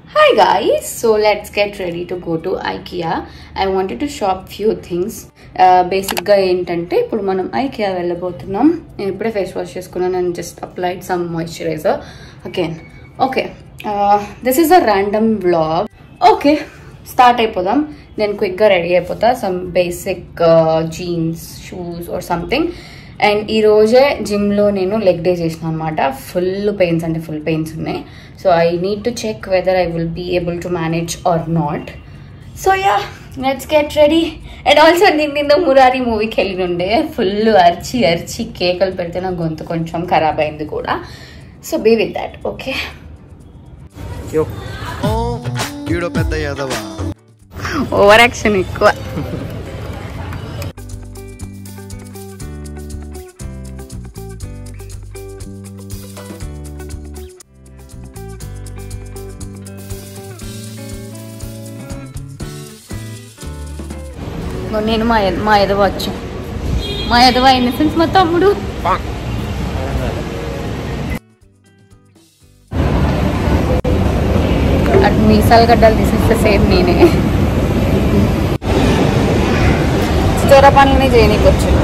Hi guys, so let's get ready to go to IKEA. I wanted to shop few things. Basic ga entante ippudu manam IKEA vellabothunam. Nenu ippude face wash cheskunnanu and just applied some moisturizer again. Okay, this is a random vlog. Okay, start ayipodam. Then quick ga ready ayipotha, some basic jeans, shoes or something. And ee roje gym lo nenu leg day chesina anamata. Full pains ante full pains unnai. So I need to check whether I will be able to manage or not. So yeah, let's get ready. And also ninda Murari movie ki ellinunde full archi kekal pedte na gontu koncham kharab ayindi kuda. So be with that, okay? Yo. Oh, kido pedda yadava. Over action ఎక్కువ. నేను మా ఎదవ వచ్చా. మా ఎదవ in the sense మా తమ్ముడు. అటు మీసాలు గడ్డలు తీసేస్తే సేమ్ నేనే. చిత్తూర పనులని చేయనీకి వచ్చాను.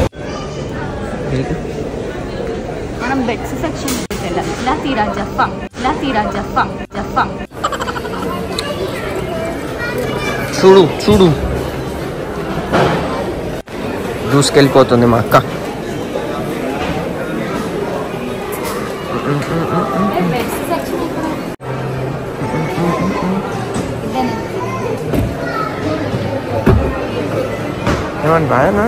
మనం బెడ్స్ సెక్షన్ ఇలా తీరా జఫా ఇలా తీరా జఫా జఫా చూడు చూడు దూసుకెళ్ళిపోతుంది మా అక్క. ఏమన్నా బాగా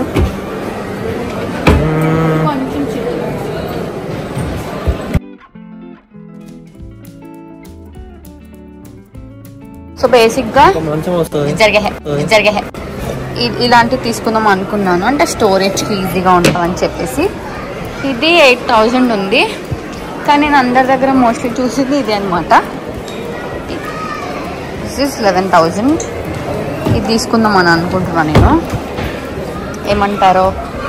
సో బేసిక్ గా జరిగే ఇలాంటివి తీసుకుందాం అనుకున్నాను, అంటే స్టోరేజ్కి ఈజీగా ఉంటుందని చెప్పేసి. ఇది 8000 ఉంది, కానీ నేను అందరి దగ్గర మోస్ట్లీ చూసింది ఇది అనమాట. This is 11000. ఇది తీసుకుందాం అని అనుకుంటున్నాను నేను. ఏమంటారో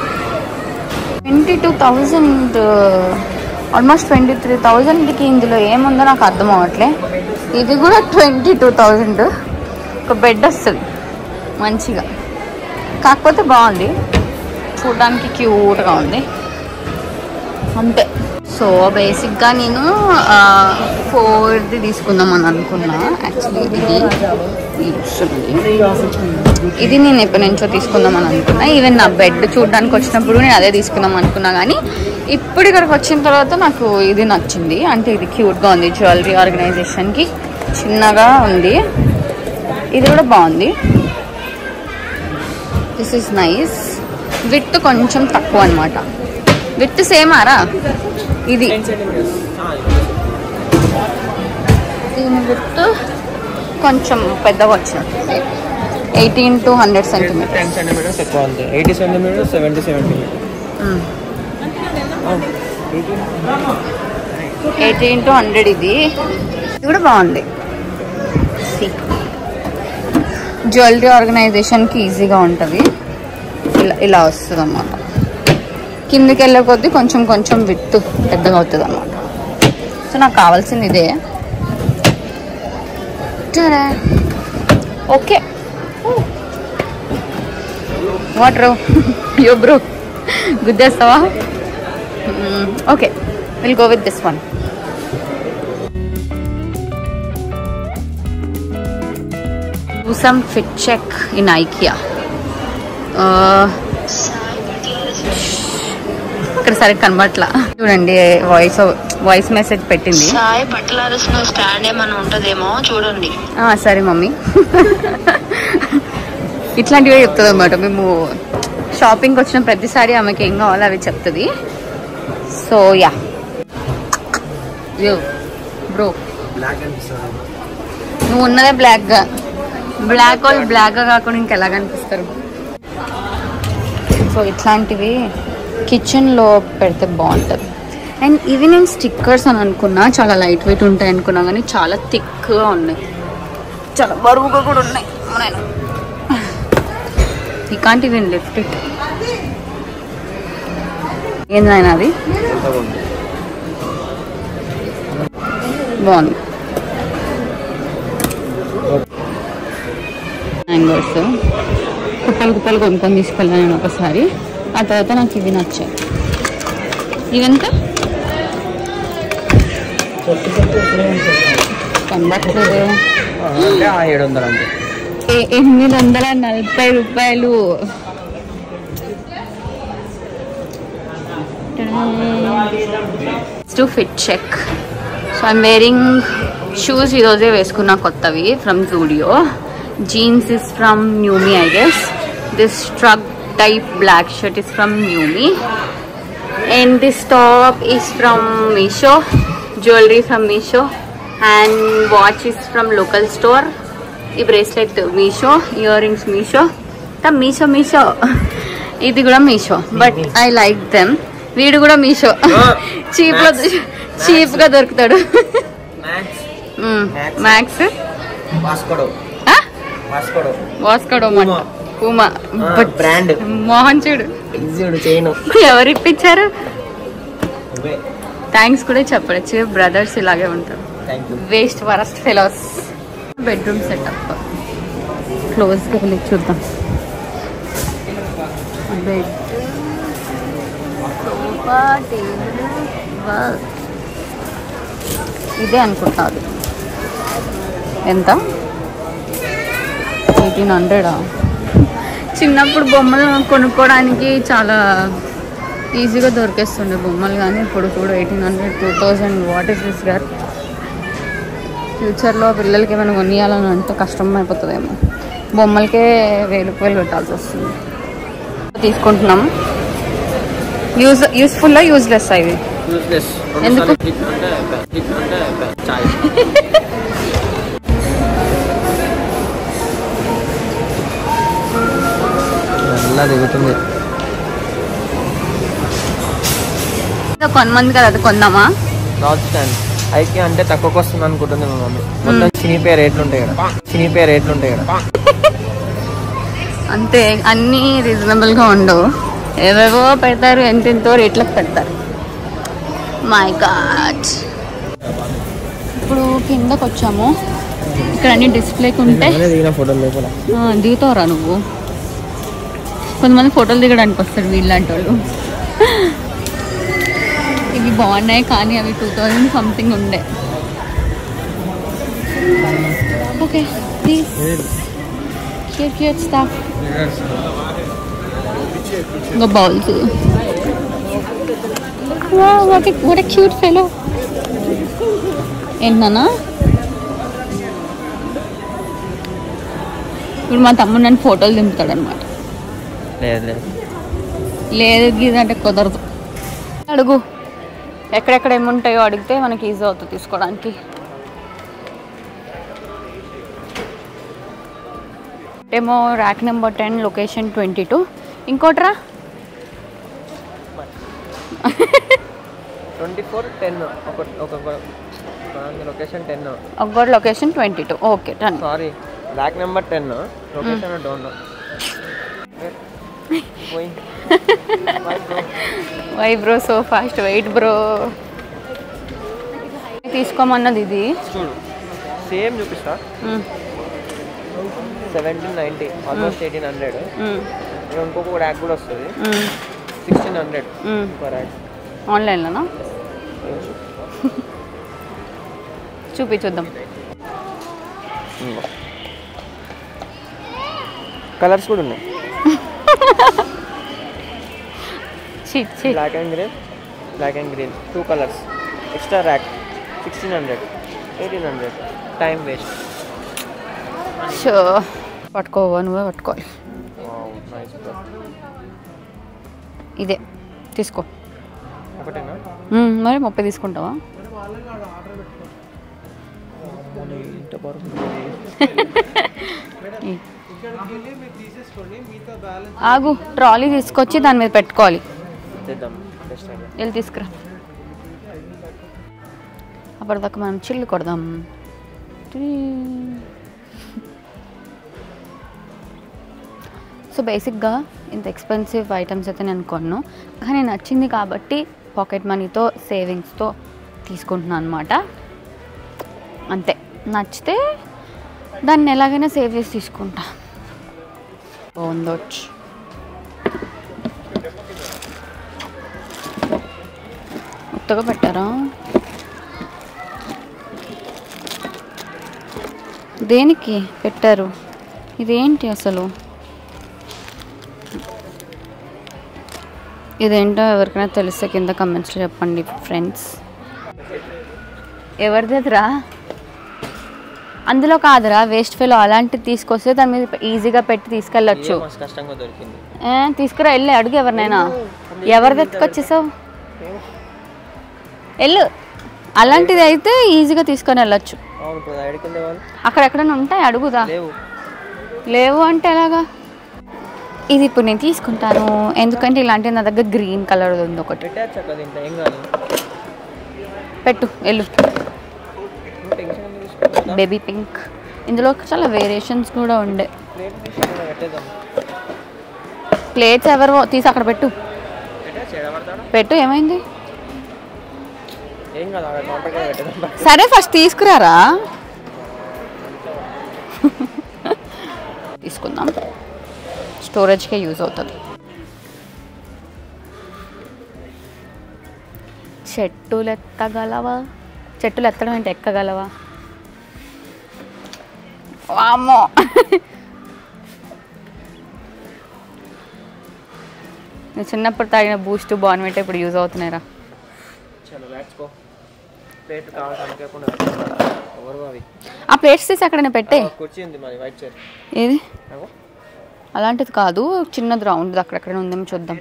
22,000, ఆల్మోస్ట్ 23,000కి ఇందులో ఏముందో నాకు అర్థం అవ్వట్లే. ఇది కూడా 22,000. ఒక బెడ్ వస్తుంది మంచిగా, కాకపోతే బాగుంది, చూడడానికి క్యూట్గా ఉంది అంతే. సో బేసిక్గా నేను 4ది తీసుకుందాం అని అనుకున్నా. యాక్చువల్లీ ఇది నేను ఎప్పటి నుంచో తీసుకుందాం అని అనుకున్నా. ఈవెన్ నా బెడ్ చూడడానికి వచ్చినప్పుడు నేను అదే తీసుకుందాం అనుకున్నా, కానీ ఇప్పుడు ఇక్కడికి వచ్చిన తర్వాత నాకు ఇది నచ్చింది. అంటే ఇది క్యూట్గా ఉంది, జ్యువెలరీ ఆర్గనైజేషన్కి చిన్నగా ఉంది. ఇది కూడా బాగుంది. This is nice. విత్ కొంచెం తక్కువ అనమాట. విత్ సేమ్ ఆరా ఇది. దీని విత్ కొంచెం పెద్దగా వచ్చినట్టు 18 to 100 centimetres. 80 centimetres 70 centimetres 18 to 100. ఇది కూడా బాగుంది. జ్యువెలరీ ఆర్గనైజేషన్కి ఈజీగా ఉంటుంది. ఇలా వస్తుంది అన్నమాట. కిందకి వెళ్ళే కొద్దీ కొంచెం కొంచెం విత్ పెద్దగా అవుతుంది అన్నమాట. సో నాకు కావాల్సింది ఇదే. Okay, what are you bro, గుద్దేస్తావా? Okay, will go with this one. Do some fit check in IKEA. ఇక్కడ సరిగ్గా కనబట్లా. చూడండి, వాయిస్ మెసేజ్ పెట్టింది. సాయి బట్టలారేసిన స్టాండ్ ఏమైనా ఉంటదేమో చూడండి. సరే మమ్మీ. ఇట్లాంటివే చెప్తుంది అనమాట. మేము షాపింగ్కి వచ్చిన ప్రతిసారి ఆమెకి ఏం కావాలో అవి చెప్తుంది. సో యా బ్రో, నువ్వు ఉన్నదే బ్లాక్గా. బ్లాక్ వాళ్ళు బ్లాక్గా కాకుండా ఇంకెలా కనిపిస్తారు. సో ఇట్లాంటివి కిచెన్లో పెడితే బాగుంటుంది. అండ్ ఇవి నేను స్టిక్కర్స్ అని అనుకున్నా, చాలా లైట్ వెయిట్ ఉంటాయి అనుకున్నా, కానీ చాలా థిక్గా ఉన్నాయి, చాలా బరువుగా కూడా ఉన్నాయి. I can't even lift it. ఏందైనా అది బాగుంది. ఫ్లవర్స్ కుప్పలు కొనుక్కొని తీసుకెళ్ళాను నేను ఒకసారి. ఆ తర్వాత నాకు ఇవి నచ్చాయి. ఇవెంత కనబట్టలేదు. 840 రూపాయలు. To fit check. So I'm wearing shoes. ఈరోజే వేసుకున్నా కొత్తవి from Zudio. Jeans is from Newme I guess. This truck type black shirt is from Numi, and this top is from Meesho. Jewelry from Meesho, and watch is from local store. Ee bracelet Meesho, earrings Meesho. The Meesho idi kuda Meesho, but I like them. Veedu kuda Meesho. cheap ga dorukutadu. Max Vascodo manta Puma brand Mohan చూడు ఎవరు ఇప్పించారు. Thanks కూడా చెప్పచ్చు. Brothers ఇలాగే ఉంటారు. Waste worst fellows. Bedroom setup క్లోజ్గా వెళ్ళి చూద్దాం. బెడ్, సోఫా, టేబుల్, ఇదే అనుకుంటారు. ఎంత? 1800. చిన్నప్పుడు బొమ్మలు కొనుక్కోవడానికి చాలా ఈజీగా దొరికేస్తుండే బొమ్మలు, కానీ ఇప్పుడు చూడు 1800, 2000. వాట్ ఈస్ దిస్ గారు? ఫ్యూచర్లో పిల్లలకి ఏమైనా కొనియాలని అంటే కష్టం అయిపోతుందేమో. బొమ్మలకే 1000 రూపాయలు పెట్టాల్సి వస్తుంది. తీసుకుంటున్నాం. యూస్ఫుల్ యూజ్లెస్ ఇవి? ఎందుకు? దిగుతుంది. కొంతమంది కదా, అది కొందామా? నాట్ స్టాండ్ ఐకి అంటే తక్కువకి వస్తుంది అనుకుంటుంది మా మమ్మీ. మొత్తం చినిపోయే రేట్లు ఉంటాయి కదా. అంతే, అన్నీ రీజనబుల్ గా ఉండవు. ఏవేవో పెడతారు, ఎంతెంతో రేట్లకు పెడతారు. My god. ఇప్పుడు కిందకు వచ్చాము. ఇక్కడ అన్ని డిస్ప్లేకి ఉంటే దిగుతావురా నువ్వు. కొంతమంది ఫోటోలు దిగడానికి వస్తారు వీళ్ళంటి వాళ్ళు. ఇవి బాగున్నాయి కానీ అవి 2000 సంథింగ్ ఉండే. Okay, cute stuff. ఇంకా bowls. What a cute fellow. ఏంటన్నా ఇప్పుడు మా తమ్ముడు నన్ను ఫోటోలు దింపుతాడు అనమాట. లేదు గీదంటే కుదరదు. అడుగు, ఎక్కడెక్కడ ఏముంటాయో అడిగితే మనకి ఈజీ అవుతుంది తీసుకోవడానికి. ఏమో ర్యాక్ నెంబర్ 10, లొకేషన్ 22. ఇంకోట్రా 2410 లొకేషన్ 10. ఒక్కటి location 22. Okay, done. Sorry, rack number 10 location I don't know. Why bro so fast? Wait bro. తీసుకోమన్నది ఇది. చూడు, సేమ్ చూపిస్తా. 1790, ఆల్మోస్ట్ 1800. ఇంకొక ర్యాక్ కూడా వస్తుంది 1600 ర్యాక్. ఆన్లైన్లోనా? చూద్దాం. కలర్స్ కూడా ఉన్నాయి. Black and green 2 colours. Extra rack 1600, 1800. Time waste. Show పట్టుకోవా? నువ్వే పట్టుకోవాలి. ఇదే తీసుకో. ఒకటేనా? మరి 30 తీసుకుంటావా? ఆగు, ట్రాలీ తీసుకొచ్చి దాని మీద పెట్టుకోవాలి. వెళ్ళి తీసుకురా. అప్పటిదాకా మనం చిల్లు కొడదాం. సో బేసిక్గా ఇంత ఎక్స్పెన్సివ్ ఐటమ్స్ అయితే నేను కొన్నాను, కానీ నచ్చింది కాబట్టి పాకెట్ మనీతో సేవింగ్స్తో తీసుకుంటున్నాను అనమాట. అంతే, నచ్చితే దాన్ని ఎలాగైనా సేవ్ చేసి తీసుకుంటా. బాగుందొచ్చు. కొత్తగా పెట్టారా? దేనికి పెట్టారు? ఇదేంటి అసలు? ఇదేంటో ఎవరికైనా తెలిస్తే కింద కమెంట్స్లో చెప్పండి ఫ్రెండ్స్. ఎవరిదిరా? అందులో కాదురా, వేస్ట్ ఫెలో. అలాంటిది తీసుకొస్తే దాని మీద ఈజీగా పెట్టి తీసుకెళ్ళచ్చు. తీసుకురా, వెళ్ళి అడుగు ఎవరినైనా. ఎవరిది ఎత్తుకొచ్చేసావు? వెళ్ళు. అలాంటిది అయితే ఈజీగా తీసుకొని వెళ్ళచ్చు. అక్కడెక్కడైనా ఉంటాయి, అడుగుదా. లేవు అంటే ఎలాగా? ఇది ఇప్పుడు నేను తీసుకుంటాను, ఎందుకంటే ఇలాంటివి నా దగ్గర గ్రీన్ కలర్ ఉంది ఒకటి. పెట్టు, వెళ్ళు. Baby pink. ఇందులో చాలా వేరియేషన్స్ కూడా ఉండే. ప్లేట్స్ ఎవరు తీసి అక్కడ పెట్టు. పెట్టు, ఏమైంది? సరే ఫస్ట్ తీసుకురారా. తీసుకుందాం, స్టోరేజ్కే యూజ్ అవుతుంది. చెట్టులు ఎత్తగలవా? చెట్టులు ఎత్తడం అంటే ఎక్కగలవా? వామ్మో. నేను చిన్నప్పుడు తాగిన బూస్ట్ బార్న్విటా ఇప్పుడు యూజ్ అవుతున్నాయిరా. ఆ ప్లేట్స్ తీసి అక్కడ పెట్టే. ఏది? అలాంటిది కాదు, చిన్నది రౌండ్ అక్కడెక్కడ ఉందేమో చూద్దాం.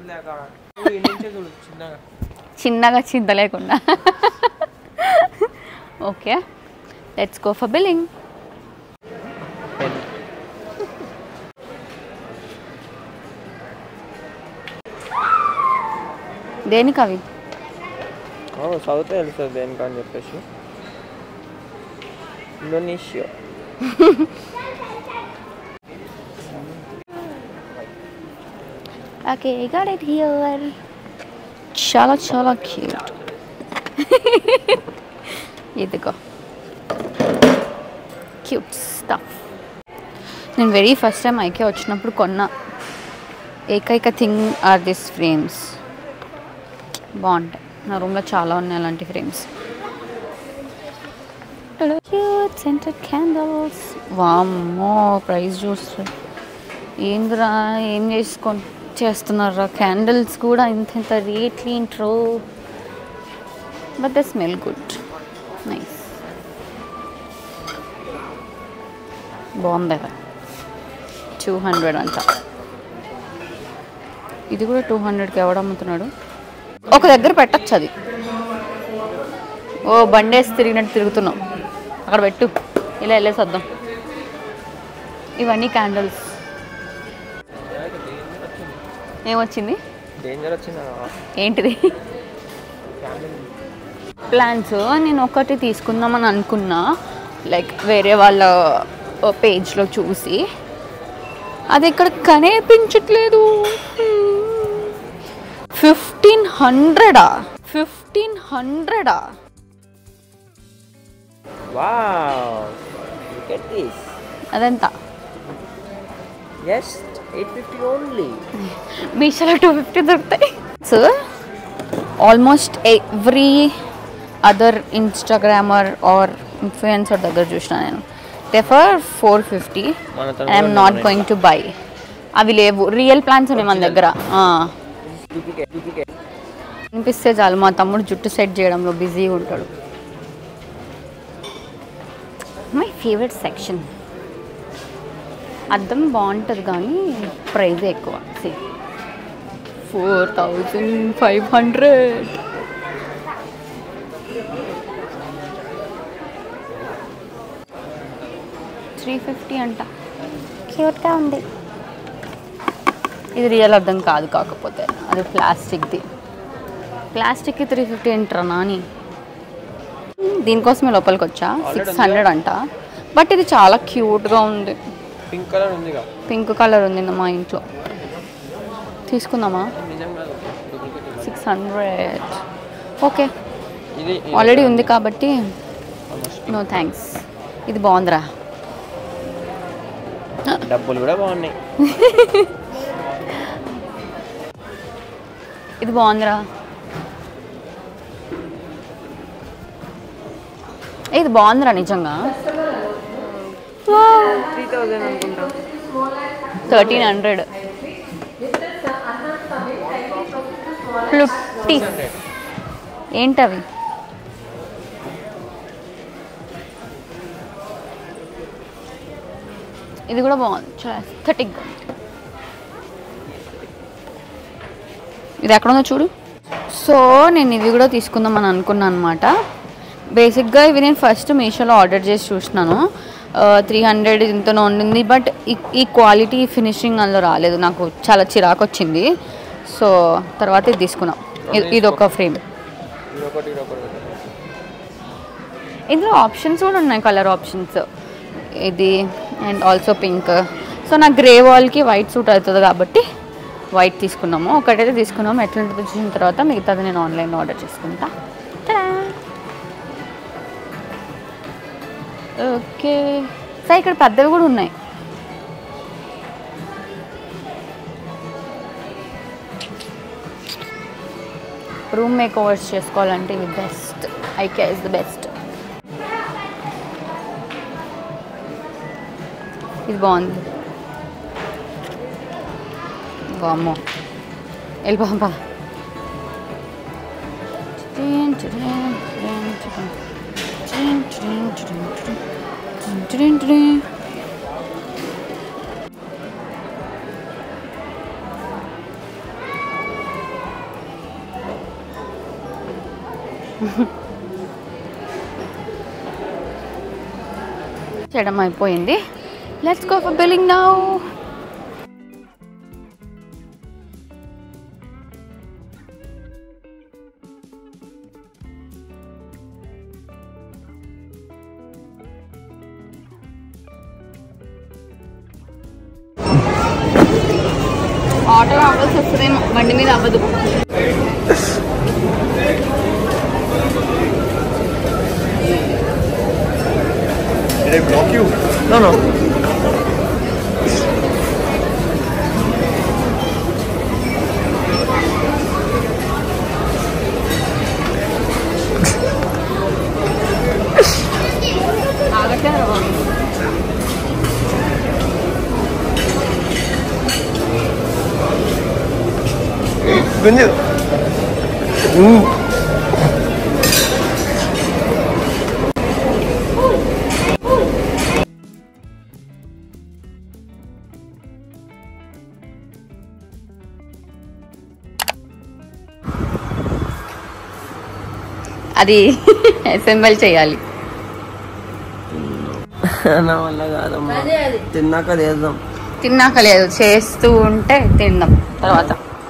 చిన్నగా చింత లేకుండా. Okay, let's go for billing. దేనికి అవి? చదివితే తెలుస్తుంది దేనికి అని చెప్పేసి. Indonesia. Okay, I got it here. చాలా చాలా క్యూట్. ఇదిగో క్యూట్ స్టఫ్. నేను వెరీ ఫస్ట్ టైం ఐకే వచ్చినప్పుడు కొన్న ఏకైక థింగ్ ఆర్ దిస్ ఫ్రేమ్స్. బాగుంటాయి. నా రూమ్లో చాలా ఉన్నాయి అలాంటి ఫ్రేమ్స్. Cute scented candles. వామ్మో, ప్రైస్ చూస్తే ఏందిరా, ఏం చేస్తున్నారా? క్యాండిల్స్ కూడా ఇంత రేట్లు ఏంట్రో. But the smell good, nice. బాగుంది కదా. 200 అంట. ఇది కూడా 200కి ఎవడు అమ్ముతున్నాడు? ఒక దగ్గర పెట్టచ్చు అది. ఓ బండేసి తిరిగినట్టు తిరుగుతున్నాం. అక్కడ పెట్టు, ఇలా వెళ్ళేసి వద్దాం. ఇవన్నీ క్యాండిల్స్. ఏమొచ్చింది? ఏంటిది? ప్లాన్స్. నేను ఒకటి తీసుకుందామని అనుకున్నా, లైక్ వేరే వాళ్ళ పేజ్లో చూసి. అది ఇక్కడ కనిపించట్లేదు. 1500. 1500. అదంతా జస్ట్ 850 ఓన్లీ. మీషోలో 250 దొరుకుతాయి. So almost every other instagrammer or influencer దగ్గర చూసిన నేను. For 450. I'm not going to buy. అవి లేవు, రియల్ ప్లాన్స్ ఉన్నాయి మన దగ్గర. అనిపిస్తే చాలు. మా తమ్ముడు జుట్టు సెట్ చేయడంలో బిజీగా ఉంటాడు. My favourite section. అద్దం బాగుంటుంది కానీ ప్రైజ్ ఎక్కువ. 4500. 350 అంట. క్యూట్గా ఉంది. ఇది రియల్ అద్దం కాదు, కాకపోతే అది ప్లాస్టిక్ది. ప్లాస్టిక్కి 350 ఏంట్రా నాని? దీనికోసమే లోపలికి వచ్చా. 600 అంట. బట్ ఇది చాలా క్యూట్గా ఉంది. పింక్ కలర్ ఉందిగా. పింక్ కలర్ ఉంది మా ఇంట్లో. తీసుకుందామా? 600. ఓకే, ఆల్రెడీ ఉంది కాబట్టి నో థ్యాంక్స్. ఇది బాగుందిరా. డబ్బులు కూడా బాగున్నాయి. ఇది బాగుందిరా. ఇది బాగుందిరా నిజంగా. 3000 అనుకుంటా. 1300. ఫ్లుట్టి ఏంటవి? ఇది కూడా బాగుంది, చాలా ఎస్థెటిక్గా. ఇది ఎక్కడ ఉందో చూడు. సో నేను ఇవి కూడా తీసుకుందామని అనుకున్నాను అనమాట. బేసిక్గా ఇవి నేను ఫస్ట్ మీషోలో ఆర్డర్ చేసి చూసినాను. 300 ఇంతనో ఉండింది. బట్ ఈ క్వాలిటీ ఫినిషింగ్ అందులో రాలేదు, నాకు చాలా చిరాకు వచ్చింది. సో తర్వాత ఇది తీసుకున్నాం. ఇది ఒక ఫ్రేమ్. ఇందులో ఆప్షన్స్ కూడా ఉన్నాయి, కలర్ ఆప్షన్స్. ఇది అండ్ ఆల్సో పింక్. సో నాకు గ్రే వాల్కి వైట్ సూట్ అవుతుంది కాబట్టి వైట్ తీసుకున్నాము. ఒకటైతే తీసుకున్నాము. ఎట్లుంటుందో చూసిన తర్వాత మిగతాది నేను ఆన్లైన్లో ఆర్డర్ చేసుకుంటా. ఓకే సార్, ఇక్కడ పెద్దవి కూడా ఉన్నాయి. రూమ్ మేక్ ఓవర్స్ చేసుకోవాలంటే ఇది best. IKEA is the best. ఇది బాగుంది. బామ్మో వెళ్ళిపోపా. చేయడం అయిపోయింది. Let's go for billing now. Auto అవ్వాల్సి వస్తుందేమో, బండి మీద అవ్వదు. Did I block you? No, no. Gunju. అది అసెంబుల్ చేయాలి. నా వల్ల కాదమ్మా, తిన్నాక చేద్దాం. తిన్నాక లేదు, చేస్తూ ఉంటే తిందాం తర్వాత.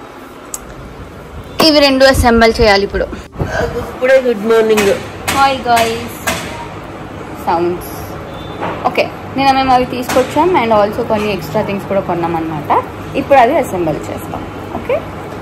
ఇవి రెండు అసెంబుల్ చేయాలి ఇప్పుడు. ఇప్పుడే good morning. Hi guys. Sounds okay. మేము అవి తీసుకొచ్చాం అండ్ ఆల్సో కొన్ని ఎక్స్ట్రా థింగ్స్ కూడా కొన్నాం అనమాట. ఇప్పుడు అది అసెంబుల్ చేస్తాం. Okay.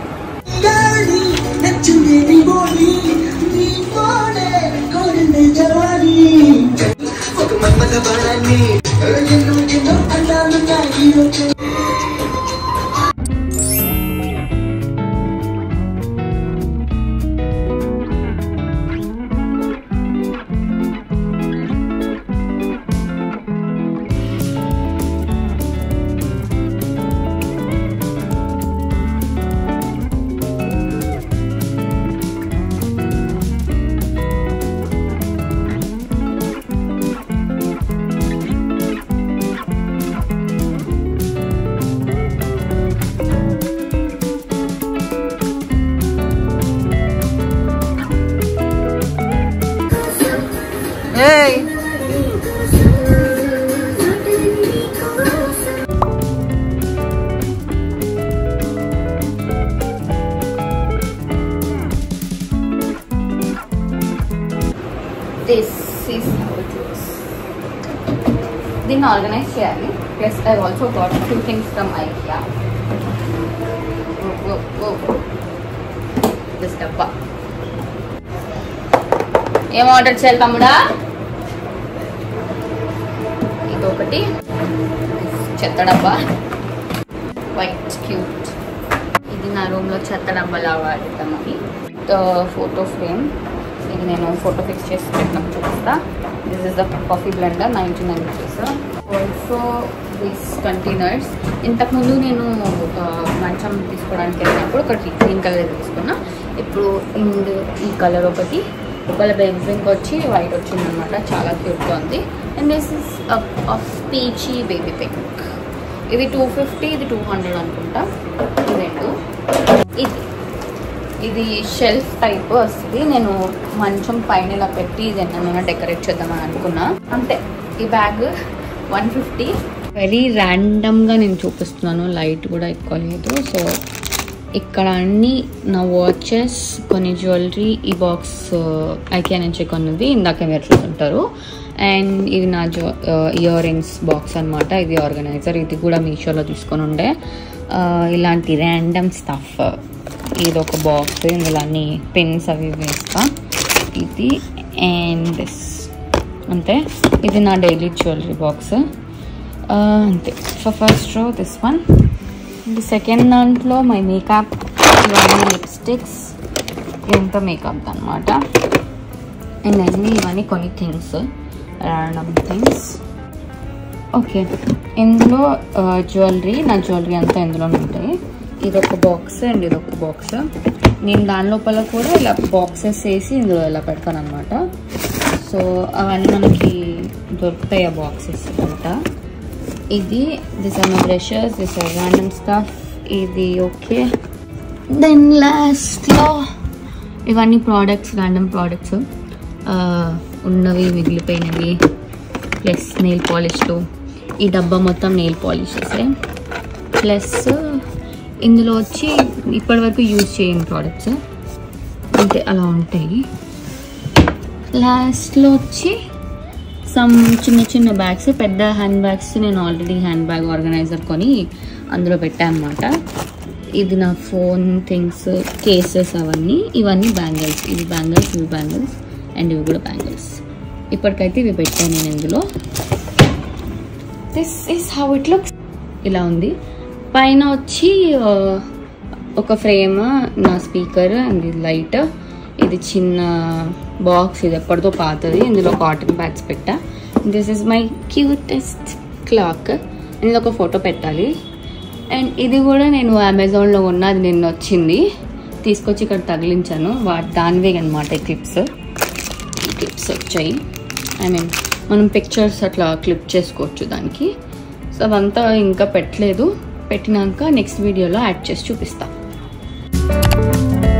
Hey. This is how it looks. Then organize చేయాలి. Plus I've also got a few things from IKEA. Whoa. This dabba. ఏం ఆర్డర్ చేయాలి తమ్ముడా? ఇదొకటి, చెత్త డబ్బా, వైట్ క్యూట్. ఇది నా రూమ్లో చెత్త డబ్బాలా వాడతామని. ఫోటో ఫ్రేమ్, ఇది నేను ఫోటో ఫిక్స్ చేసి పెట్టినప్పుడు చూపిస్తా. This is the coffee blender, 99 rupees. Also this containers. ఇంతకుముందు నేను మంచం తీసుకోవడానికి వెళ్ళినప్పుడు ఒకటి గ్రీన్ కలర్ తీసుకున్నా. ఇప్పుడు ఈ కలర్ ఒకటి బేబీ పింక్ వచ్చి వైట్ వచ్చిందనమాట. చాలా క్యూట్గా ఉంది. And this is of peachy baby pink. ఇది 250, ఇది 200 అనుకుంటా. ఈ రెండు. ఇది షెల్ఫ్ టైప్ వస్తుంది. నేను మంచం పైన ఇలా పెట్టి ఇది ఏమైనా డెకరేట్ చేద్దామని అనుకున్నా. అంతే. ఈ బ్యాగ్ 150. వెరీ ర్యాండమ్గా నేను చూపిస్తున్నాను, లైట్ కూడా ఎక్కువ లేదు. సో ఇక్కడ అన్నీ నా వాచెస్, కొన్ని జ్యువెలరీ, ఈ బాక్స్ ఐకియా నుంచి కొన్నది, ఇందాక మీరు చూస్తుంటారు. అండ్ ఇది నా ఇయర్ రింగ్స్ బాక్స్ అనమాట. ఇది ఆర్గనైజర్, ఇది కూడా మీషోలో తీసుకొని ఉండే. ఇలాంటి ర్యాండమ్ స్టఫ్. ఇది ఒక బాక్స్, ఇందులో అన్ని పిన్స్ అవి వేస్తా. ఇది అండ్ దిస్ అంతే. ఇది నా డైలీ జ్యువెలరీ బాక్స్ అంతే. First row this one. ఇది సెకండ్ దాంట్లో మై మేకప్, ఇవన్నీ లిప్స్టిక్స్, ఇదంతా మేకప్ అనమాట. అండ్ ఇవన్నీ కొన్ని థింగ్స్, ర్యాండమ్ థింగ్స్. ఓకే, ఇందులో జ్యువెలరీ, నా జ్యువెలరీ అంతా ఇందులోనే ఉంటాయి. ఇదొక బాక్స్ అండ్ ఇదొక బాక్స్. నేను దాని లోపల కూడా ఇలా బాక్సెస్ వేసి ఇందులో ఇలా పెడతాను అనమాట. సో అవన్నీ మనకి దొరుకుతాయి ఆ బాక్సెస్ అంతా. ఇది this are my brushes, this are random stuff. ఇది ఓకే. దెన్ లాస్ట్లో ఇవన్నీ ప్రోడక్ట్స్, ర్యాండమ్ ప్రోడక్ట్స్ ఉన్నవి, మిగిలిపోయినవి, ప్లస్ నెయిల్ పాలిష్లు. ఈ డబ్బా మొత్తం నెయిల్ పాలిషెసే. ప్లస్ ఇందులో వచ్చి ఇప్పటివరకు యూజ్ చేయని ప్రోడక్ట్స్ అంటే అలా ఉంటాయి. లాస్ట్లో వచ్చి సమ్ చిన్న చిన్న బ్యాగ్స్, పెద్ద హ్యాండ్ బ్యాగ్స్ నేను ఆల్రెడీ హ్యాండ్ బ్యాగ్ ఆర్గనైజర్ కొని అందులో పెట్టాను అనమాట. ఇది నా ఫోన్ థింగ్స్, కేసెస్ అవన్నీ. ఇవన్నీ బ్యాంగిల్స్, ఇవి బ్యాంగిల్స్, ఇవి బ్యాంగిల్స్ అండ్ ఇవి కూడా బ్యాంగిల్స్. ఇప్పటికైతే ఇవి పెట్టాను నేను ఇందులో. This is how it looks. ఇలా ఉంది. పైన వచ్చి ఒక ఫ్రేమ్, నా స్పీకర్ అండ్ ఇది లైట్. ఇది చిన్న బాక్స్, ఇది ఎప్పటిదో పాతది. ఇందులో కాటన్ ప్యాడ్స్ పెట్టా. This is my cutest clock. ఇందులో ఒక ఫోటో పెట్టాలి. అండ్ ఇది కూడా నేను అమెజాన్లో ఉన్న, అది నిన్న వచ్చింది, తీసుకొచ్చి ఇక్కడ తగిలించాను. దానివే అనమాట ఈ క్లిప్స్ వచ్చాయి. ఐ మీన్ మనం పిక్చర్స్ అట్లా క్లిప్ చేసుకోవచ్చు దానికి. సో అవంతా ఇంకా పెట్టలేదు. పెట్టినాక నెక్స్ట్ వీడియోలో యాడ్ చేసి చూపిస్తాను.